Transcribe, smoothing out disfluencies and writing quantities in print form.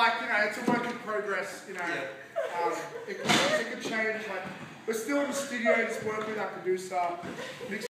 like, you know, it's a work in progress, you know. It could change, like, we're still in the studio, just working with our producer.